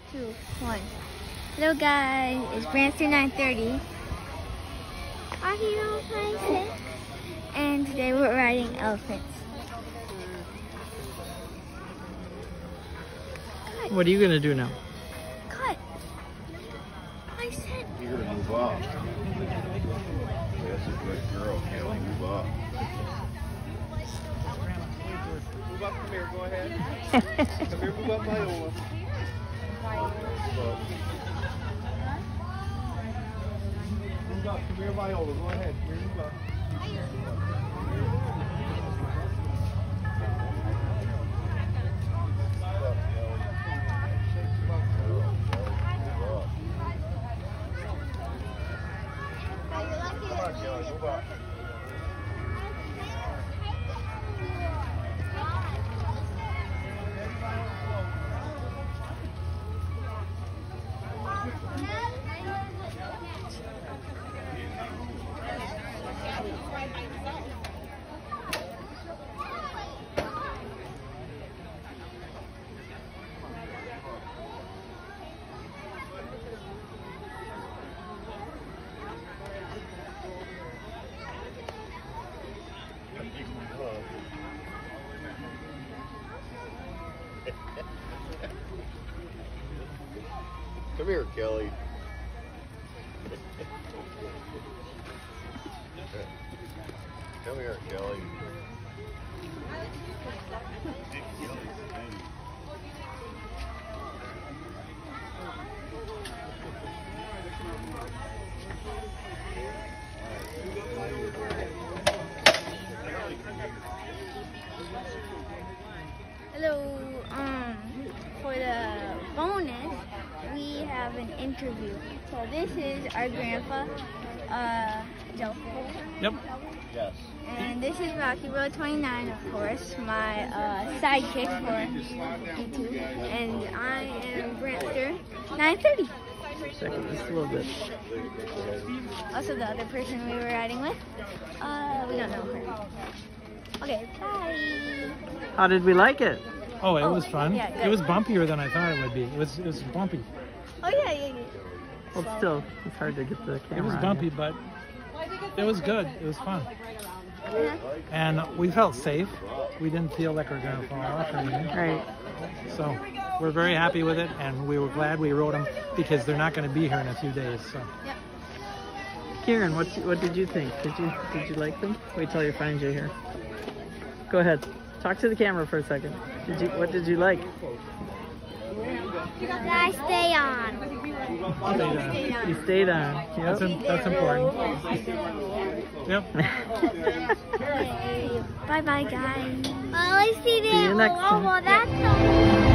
2, 1. Hello guys, it's Brandster 930. Are you all fine? And today we're riding elephants. Cut. What are you gonna do now? Cut. I said. You're gonna move up. That's a good girl, Kelly. Move up. Move up, come here, go ahead. Come here, move up, Viola. Move up, come here, Viola, go ahead. Here, move up. Come here, Kelly. Come here, Kelly. Hello, for the bonus, we have an interview. So this is our grandpa, Joe. Yep. Yes. And this is Rocky Road 29, of course, my sidekick for YouTube. And I am Brandster 930. Second, just a little bit. Also the other person we were riding with, we don't know her. Okay, bye. How did we like it? Oh, it was fun. Yeah, good. It was bumpier than I thought it would be. It was bumpy. Oh yeah. Well, still, it's hard to get the camera. It was on bumpy, you. but it was good. It was fun. Uh-huh. And we felt safe. We didn't feel like we were going to fall off or anything. Right. So we're very happy with it, and we were glad we rode them because they're not going to be here in a few days. So. Yep. Kieran, what did you think? Did you like them? Wait till you find you here. Go ahead. Talk to the camera for a second. What did you like? I stay on. You stayed on. Yep. That's important. Yep. Bye bye guys. Well, I see See you next time. That's